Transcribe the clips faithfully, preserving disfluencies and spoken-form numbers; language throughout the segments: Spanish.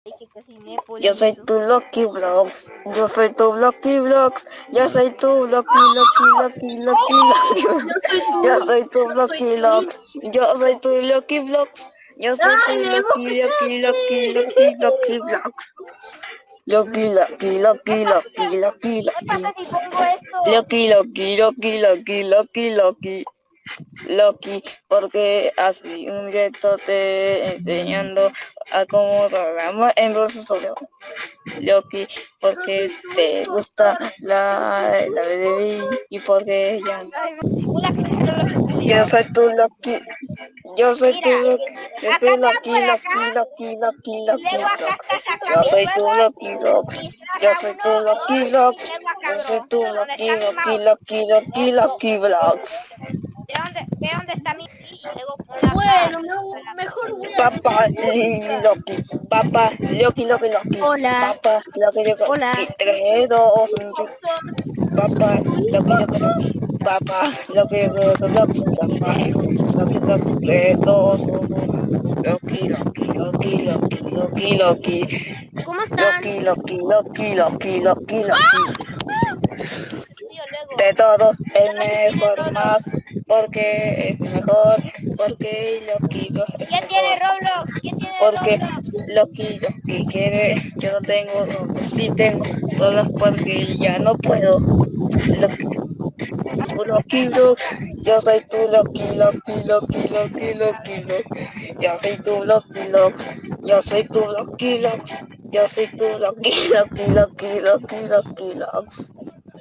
Dije que sin Yo soy tu Lucky Vlogs, yo soy tu Lucky Vlogs, yo soy tu Lucky, Lucky, Lucky, Lucky, Lucky. Yo soy tu Lucky Vlogs, yo soy tu Lucky Vlogs, yo soy tu Lucky, Lucky, Lucky, Lucky, Lucky Vlogs. Lucky, Lucky, Lucky, Lucky, Lucky, ¿Qué pasa si pongo esto? Lucky, Lucky, Lucky, Lucky, Lucky, Lucky. Loki, porque así un directo te enseñando a cómo programar en profesor. Loki, porque te gusta la la bebé y porque ella. Simula que estoy solo estudio. Yo soy tu Loki, yo soy Mira, tu Loki, yo acá soy está Loki, por Loki, acá. Loki, Loki, Y Loki, luego acá Loki. está saca Yo mi soy tu juego. Loki Loki, yo Distraja soy uno, tu Locky dos, Vlogs, y luego acá, yo soy bro. tu ¿Dónde Locky, está mi Locky, mouse? Locky, Locky, Esto. Locky Vlogs. ¿De dónde? ¿Ve dónde está mi sí? Y luego ponlo acá. Bueno, mejor voy a Papá hacer Loki, papá Loki, Loki, Loki, Hola. papá Loki, Loki, Hola. tres, dos, uno, papá Loki, Loki, Loki, papá Loki, Loki, Loki, papá Loki, Loki, tres, dos, uno, Loki, Loki, Loki, Loki, Loki, Loki, ¿Cómo están? Loki, Loki, Loki, Loki, Loki, Loki. Estudio luego. De todos Yo el no sé si tiene mejor Roblox. más, porque es mejor, porque Loki lo es ¿Quién mejor. tiene Roblox? ¿Quién tiene Porque Roblox? Loki, Loki quiere, yo no tengo, no, sí tengo, solo porque ya no puedo. Loki, tu Loki Vlogs, yo soy tu Loki, Loki, Loki, Loki, Loki, Loki, yo soy tu Loki Vlogs, yo soy tu Loki Vlogs, yo soy tu Loki, Loki, Loki, Loki, Loki Vlogs.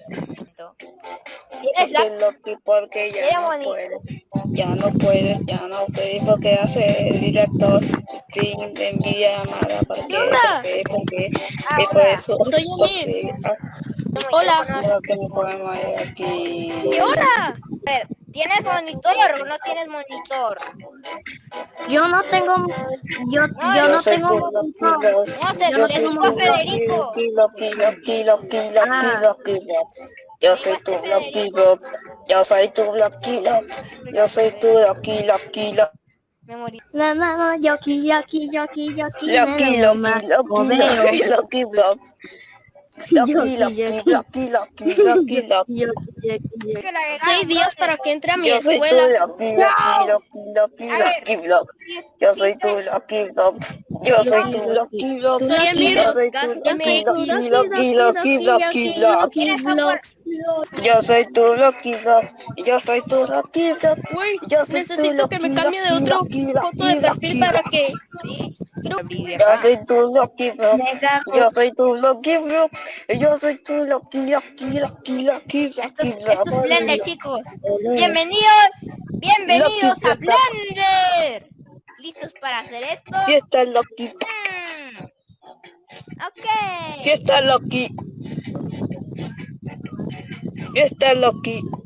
¿Tienes la? Porque Loki, porque ya Era no bonito. puede, ya no puede, ya no puede, porque hace el director sin de envidia llamada, porque, ¿Qué onda? porque, porque, Ah, y por hola. eso, Soy porque, Emil. ah, Hola. no, que mi poema de aquí. ¿Qué hola? A ver, ¿tienes monitor o no tienes monitor? Yo no tengo, yo, No, yo Yo no soy tengo tu un Loki monitor. Vlogs, no, se Yo lo yo no soy tengo digo un a tu monitor. Loki, Federico. Loki, Loki, Loki, Loki, Loki, Ah, Loki Vlogs. Yo soy tu Loki Vlogs, yo soy tu Loki Vlogs, yo soy tu Loki, Loki, Loki. Me morí. no, no, no, yoki, yoki, yoki, yoki, me Loki, lo Loki, más Loki, veo. Loki, Loki Vlogs. Loki, Yoki, Loki, yoki, Loki, Loki, Loki, Loki. yoki, yoki, yoki. Que la agregaron, Seis días brother. para que entre a mi Yo soy tu escuela. Loki, Loki, Loki, Loki, A ver, Loki Vlogs. si es- Yo si soy está- tu Lucky Vlogs. Yo soy Yoki, tu yoki. Lucky Vlogs. Soy Emir Yo soy tu Podcast Lucky, Lucky, M X. Lucky, Lucky, Lucky Vlogs. ¿Tienes software? Yo soy tu Lucky Vlogs. Yo soy tu Lucky Vlogs. Güey, Yo soy tu necesito que me Lucky, cambie de Lucky, otro Lucky, foto de Lucky, perfil Lucky para Vlogs. que... Sí. Yo soy tu Lucky Vlogs. Mega Yo soy tu Lucky Vlogs. Yo soy tu Lucky, Lucky, Lucky, Lucky, Esto Lucky es, esto es Vlogs. Blender, chicos. Bienvenidos, bienvenidos Lucky a está, Blender. ¿Listos para hacer esto? sí está Lucky. Mm, ok. Sí está Lucky. Sí está Lucky.